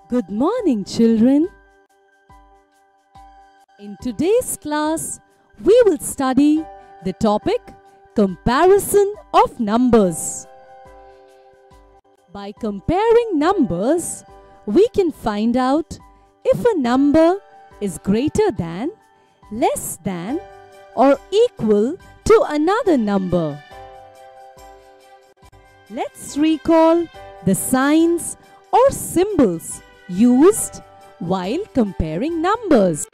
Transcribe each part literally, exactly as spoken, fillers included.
Good morning, children. In today's class, we will study the topic comparison of numbers. By comparing numbers, we can find out if a number is greater than, less than, or equal to another number. Let's recall the signs or symbols used while comparing numbers.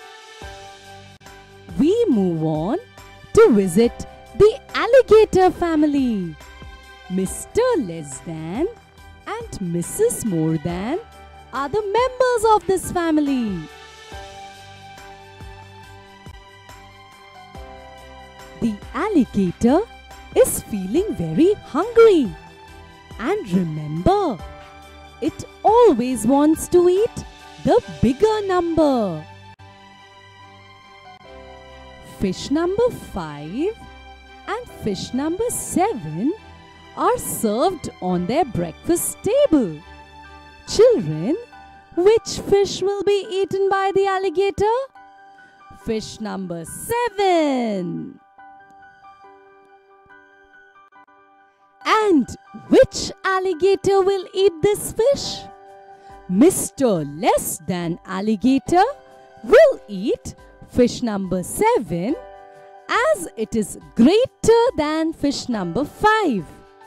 We move on to visit the alligator family. Mister Less Than and Missus More Than are the members of this family. The alligator is feeling very hungry. And remember, it always wants to eat the bigger number. Fish number five and fish number seven are served on their breakfast table. Children, which fish will be eaten by the alligator? Fish number seven. And which alligator will eat this fish? Mister Less Than Alligator will eat fish number seven as it is greater than fish number five.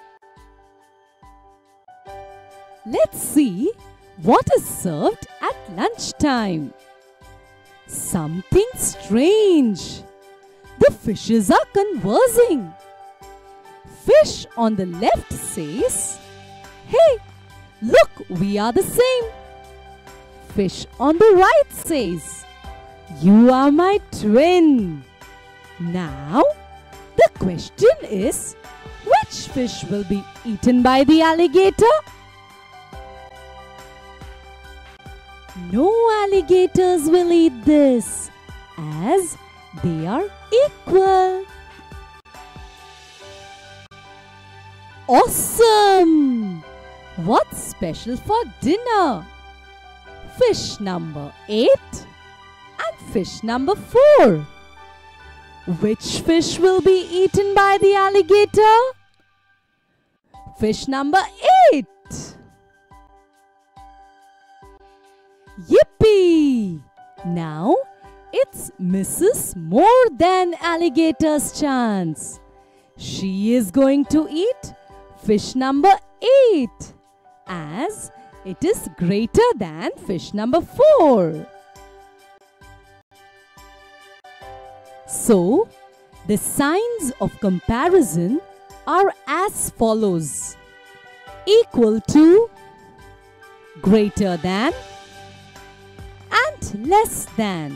Let's see what is served at lunchtime. Something strange. The fishes are conversing. Fish on the left says, "Hey, look, we are the same." Fish on the right says, "You are my twin." Now, the question is, which fish will be eaten by the alligator? No alligators will eat this, as they are equal. Awesome! What's special for dinner? Fish number eight and fish number four. Which fish will be eaten by the alligator? Fish number eight. Yippee! Now it's Missus More Than Alligator's chance. She is going to eat fish number eight, as it is greater than fish number four. So, the signs of comparison are as follows: equal to, greater than, and less than.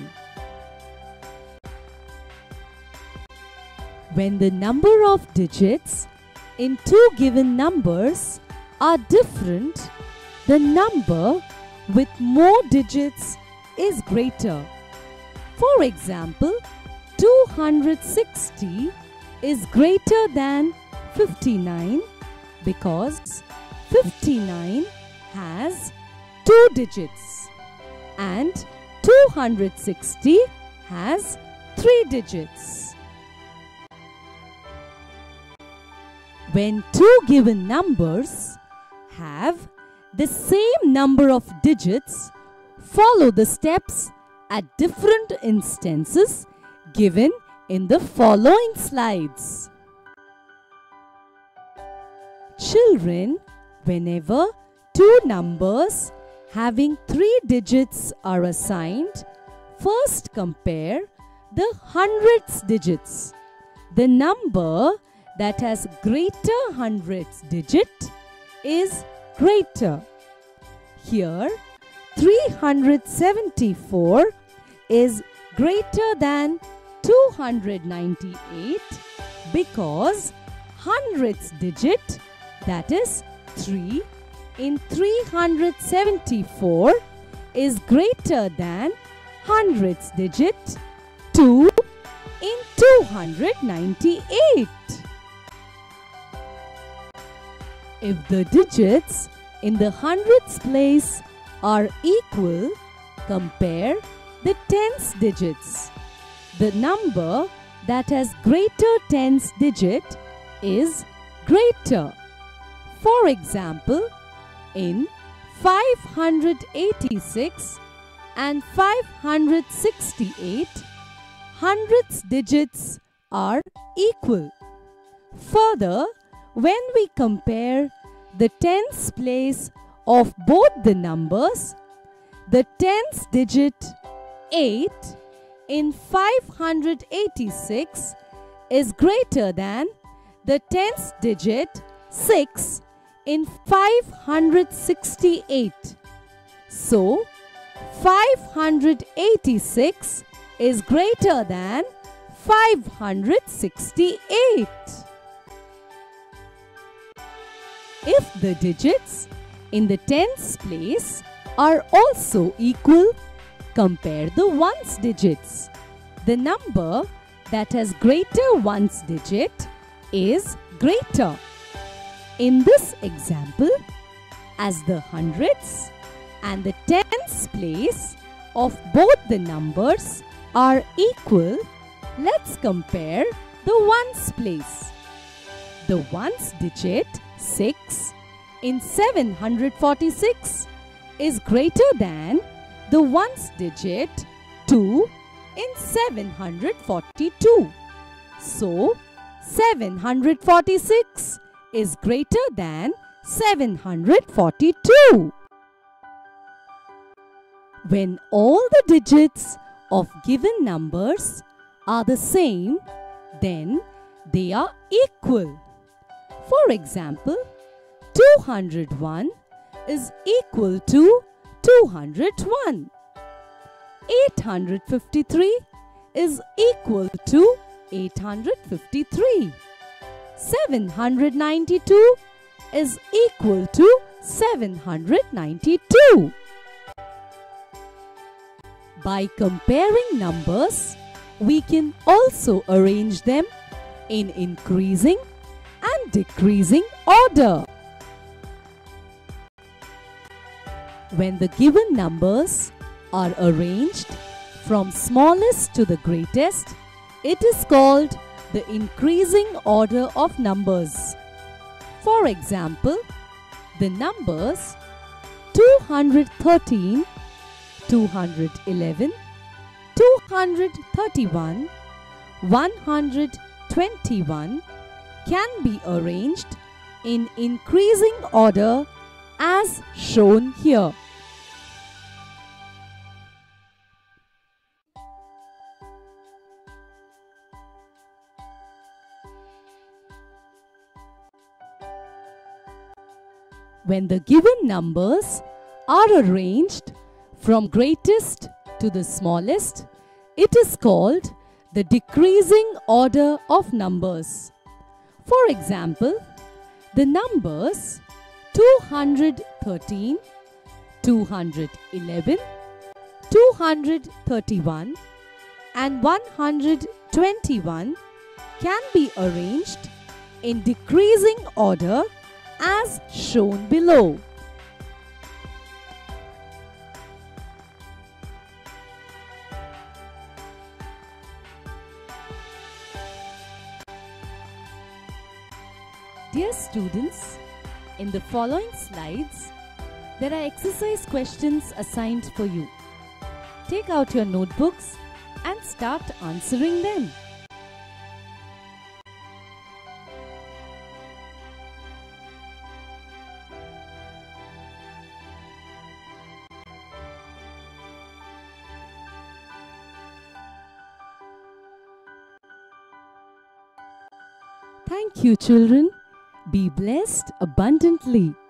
When the number of digits in two given numbers are different, the number with more digits is greater. For example, two hundred sixty is greater than fifty-nine because fifty-nine has two digits and two hundred sixty has three digits. When two given numbers have the same number of digits, follow the steps at different instances given in the following slides. Children, whenever two numbers having three digits are assigned, first compare the hundreds digits. The number that has greater hundreds digit is greater. Here, three hundred seventy-four is greater than two hundred ninety-eight because hundreds digit, that is three, in three hundred seventy-four is greater than hundreds digit two in two hundred ninety-eight. If the digits in the hundreds place are equal, compare the tens digits. The number that has greater tens digit is greater. For example, in five hundred eighty-six and five hundred sixty-eight, hundreds digits are equal. Further, when we compare the tens place of both the numbers, the tens digit eight in five hundred eighty-six is greater than the tens digit six in five hundred sixty-eight. So, five hundred eighty-six is greater than five hundred sixty-eight. If the digits in the tens place are also equal, compare the ones digits. The number that has greater ones digit is greater. In this example, as the hundreds and the tens place of both the numbers are equal, let's compare the ones place. The ones digit six in seven hundred forty-six is greater than the ones digit two in seven hundred forty-two. So, seven hundred forty-six is greater than seven hundred forty-two. When all the digits of given numbers are the same, then they are equal. For example, two hundred one is equal to two hundred one. eight hundred fifty-three is equal to eight hundred fifty-three. seven hundred ninety-two is equal to seven hundred ninety-two. By comparing numbers, we can also arrange them in increasing and decreasing order. When the given numbers are arranged from smallest to the greatest, it is called the increasing order of numbers. For example, the numbers two hundred thirteen, two hundred eleven, two hundred thirty-one, one hundred twenty-one can be arranged in increasing order as shown here. When the given numbers are arranged from greatest to the smallest, it is called the decreasing order of numbers. For example, the numbers two hundred thirteen, two hundred eleven, two hundred thirty-one and one hundred twenty-one can be arranged in decreasing order as shown below. Dear students, in the following slides, there are exercise questions assigned for you. Take out your notebooks and start answering them. Thank you, children. Be blessed abundantly.